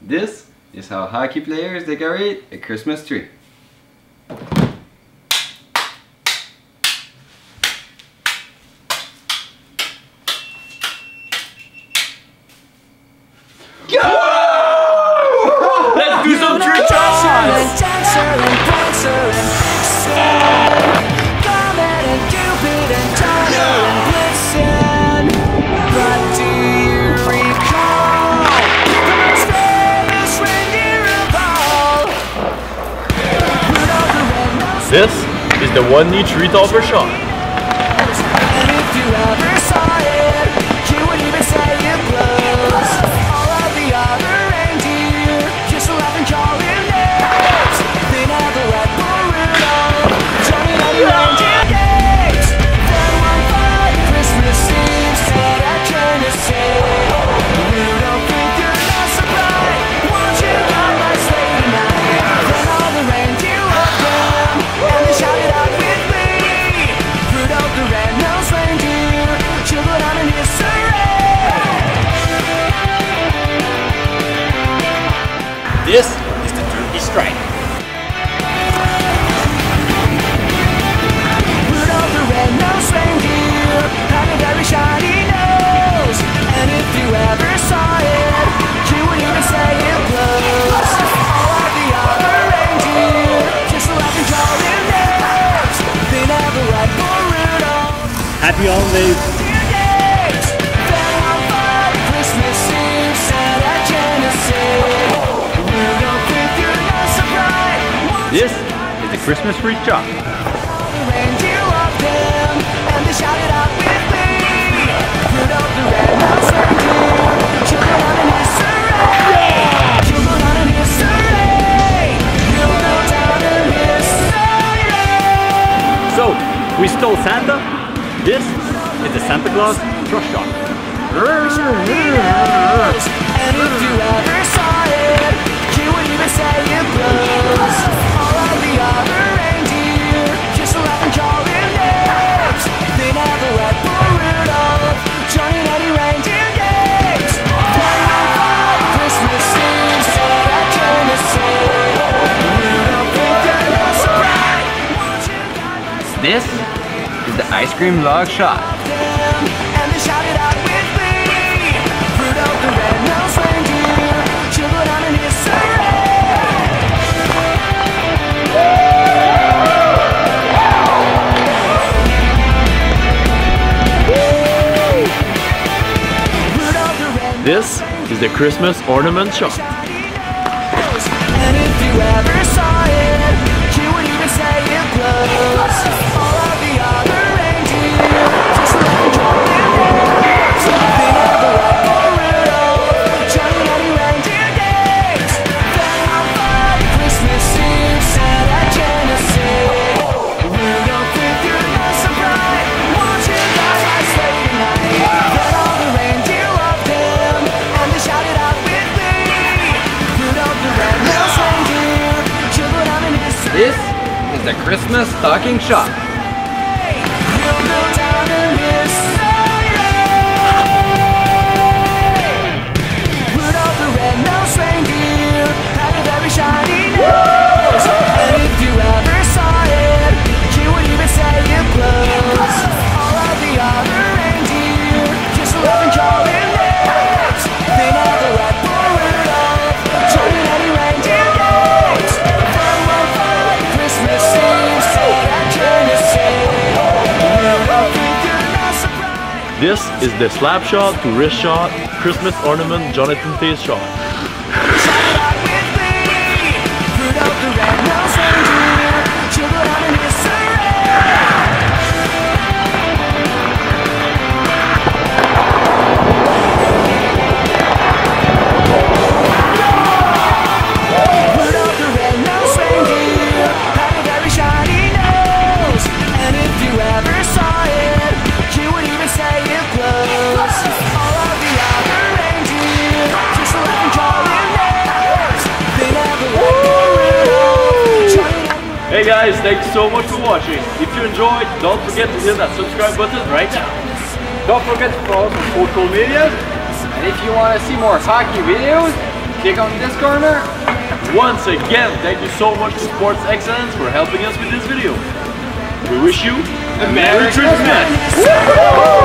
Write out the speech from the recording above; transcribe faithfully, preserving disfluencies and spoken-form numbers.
This is how hockey players decorate a Christmas tree. Let's do some tree shots! This is the one knee tree topper shot. And if you ever saw it, you would even say it blows. All of the other reindeer just laugh and call him names. They never let poor Rudolph join in any reindeer games. Then one fine Christmas Eve said I came to say, Rudolph, think you're not so bright. Won't you ride my sleigh tonight? Then all the reindeer loved him, and they shouted out with glee, Rudolph the red-nosed reindeer, children on in his This is the turkey strike. Rudolph the red-nosed reindeer had a very shiny nose, and if you ever saw it, you would even say it blows. All of the other reindeer just laugh and call him names. They never let poor Rudolph. Happy holidays! Then on fine Christmas Eve said I came to say, Rudolph, think you're not so bright. This is the Christmas tree shot. The reindeer loved him, and they shouted out with glee, Rudolph the red-nosed reindeer, children on in his sleigh, children on in his sleigh, you'll go down in his sleigh. So, we stole Santa. This is the Santa Claus truck shot. And if you ever saw it, you would even say it blows. All of the other reindeer just laugh and call him names. They never let poor Rudolph join in any reindeer games. Then on fine Christmas Eve said I came to say, Rudolph, think you're not so bright. Won't you guide my sleigh? This is the ice cream log shot. And they shouted out with glee, Rudolph the red-nosed reindeer, children on in his sleigh. This is the Christmas ornament shot. And if you ever saw it, you would even say it blows. All of the other reindeer just laugh and call him names. They never let poor Rudolph join in any reindeer games. Then on fine Christmas Eve said I came to say, Rudolph, think you're not so bright. Won't you guide my sleigh tonight? Then all the reindeer loved him, and they shouted out with glee, Rudolph the red-nosed reindeer, children on in his sleigh. This is the Christmas stocking shot. You'll go down in his sleigh. Rudolph the red-nosed reindeer had a very shiny nose, and if you ever saw it, you would even say it blows. All of the other reindeer just laugh and call him names. They never let poor Rudolph join in any reindeer games. Then one fine Christmas Eve said I came to say, Rudolph, think you're not so bright. This is the slap shot to wrist shot Christmas ornament Jonathan Toews Shot. Shouted out with glee, Rudolph the red-nosed reindeer, children on in his Rudolph the red-nosed reindeer had a very shiny nose, and if you ever saw it, you would even say it blows. All of the other reindeer just laugh and call him names. They never let poor Rudolph join in any reindeer. Hey guys, thanks so much for watching. If you enjoyed, don't forget to hit that subscribe button right now. Don't forget to follow us on social media. And if you want to see more hockey videos, Take on this corner. Once again, thank you so much to Sports Excellence for helping us with this video. We wish you a Merry Christmas! Christmas.